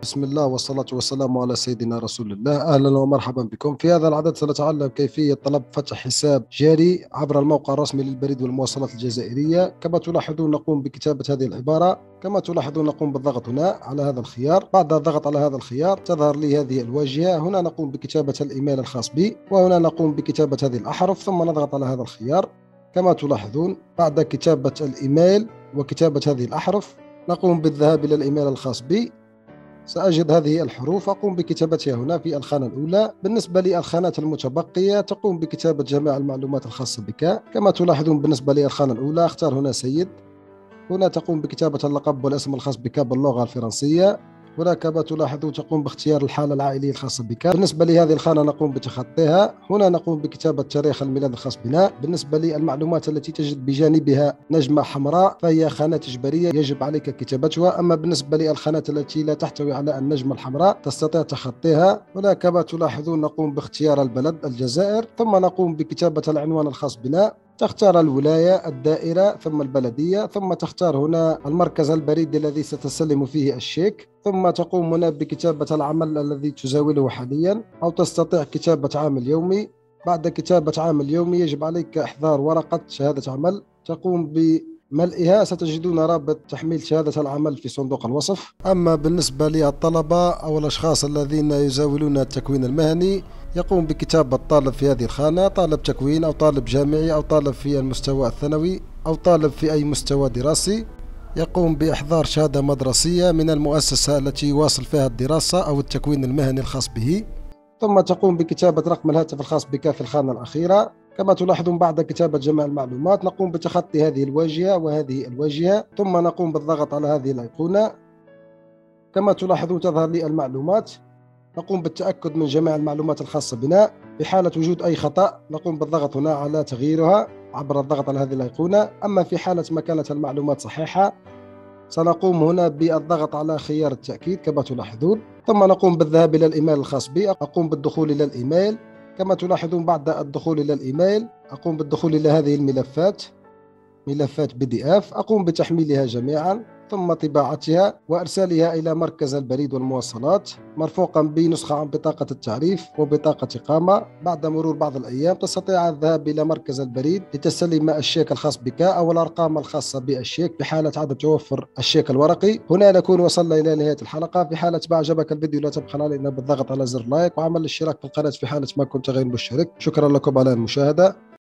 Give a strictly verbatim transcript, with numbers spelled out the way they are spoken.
بسم الله والصلاة والسلام على سيدنا رسول الله. أهلا ومرحبا بكم. في هذا العدد سنتعلم كيفية طلب فتح حساب جاري عبر الموقع الرسمي للبريد والمواصلات الجزائرية. كما تلاحظون نقوم بكتابة هذه العبارة. كما تلاحظون نقوم بالضغط هنا على هذا الخيار. بعد الضغط على هذا الخيار تظهر لي هذه الواجهة. هنا نقوم بكتابة الإيميل الخاص بي، وهنا نقوم بكتابة هذه الأحرف، ثم نضغط على هذا الخيار. كما تلاحظون بعد كتابة الإيميل وكتابة هذه الأحرف نقوم بالذهاب إلى الإيميل الخاص بي. سأجد هذه الحروف أقوم بكتابتها هنا في الخانة الأولى. بالنسبة للخانات المتبقية تقوم بكتابة جميع المعلومات الخاصة بك. كما تلاحظون بالنسبة للخانة الأولى اختار هنا سيد. هنا تقوم بكتابة اللقب والاسم الخاص بك باللغة الفرنسية. هنا كما تلاحظون تقوم باختيار الحالة العائلية الخاصة بك. بالنسبة لهذه الخانة نقوم بتخطيها. هنا نقوم بكتابة تاريخ الميلاد الخاص بنا. بالنسبة للمعلومات التي تجد بجانبها نجمة حمراء فهي خانات إجبارية يجب عليك كتابتها. أما بالنسبة للخانات التي لا تحتوي على النجمة الحمراء تستطيع تخطيها. هنا كما تلاحظون نقوم باختيار البلد الجزائر، ثم نقوم بكتابة العنوان الخاص بنا. تختار الولاية، الدائرة، ثم البلدية، ثم تختار هنا المركز البريدي الذي ستسلم فيه الشيك، ثم تقوم هنا بكتابة العمل الذي تزاوله حاليا، أو تستطيع كتابة عامل يومي. بعد كتابة عامل يومي يجب عليك إحضار ورقة شهادة عمل تقوم بملئها. ستجدون رابط تحميل شهادة العمل في صندوق الوصف. أما بالنسبة للطلبة أو الأشخاص الذين يزاولون التكوين المهني يقوم بكتابة طالب في هذه الخانة، طالب تكوين أو طالب جامعي أو طالب في المستوى الثانوي أو طالب في أي مستوى دراسي. يقوم بإحضار شهادة مدرسية من المؤسسة التي يواصل فيها الدراسة أو التكوين المهني الخاص به، ثم تقوم بكتابة رقم الهاتف الخاص بك في الخانة الأخيرة. كما تلاحظون بعد كتابة جميع المعلومات نقوم بتخطي هذه الواجهة وهذه الواجهة، ثم نقوم بالضغط على هذه الأيقونة. كما تلاحظون تظهر لي المعلومات. نقوم بالتأكد من جميع المعلومات الخاصة بنا. في حالة وجود أي خطأ نقوم بالضغط هنا على تغييرها عبر الضغط على هذه الأيقونة. أما في حالة ما كانت المعلومات صحيحة سنقوم هنا بالضغط على خيار التأكيد كما تلاحظون، ثم نقوم بالذهاب إلى الإيميل الخاص بي. أقوم بالدخول إلى الإيميل. كما تلاحظون بعد الدخول إلى الإيميل أقوم بالدخول إلى هذه الملفات، ملفات بي دي إف. أقوم بتحميلها جميعا ثم طباعتها وإرسالها إلى مركز البريد والمواصلات مرفوقا بنسخة عن بطاقة التعريف وبطاقة إقامة. بعد مرور بعض الأيام تستطيع الذهاب إلى مركز البريد لتستلم الشيك الخاص بك أو الأرقام الخاصة بالشيك في حالة عدم توفر الشيك الورقي. هنا نكون وصلنا إلى نهاية الحلقة. في حالة ما أعجبك الفيديو لا تبخل علينا بالضغط على زر لايك وعمل الاشتراك في القناة في حالة ما كنت غير مشترك. شكرا لكم على المشاهدة.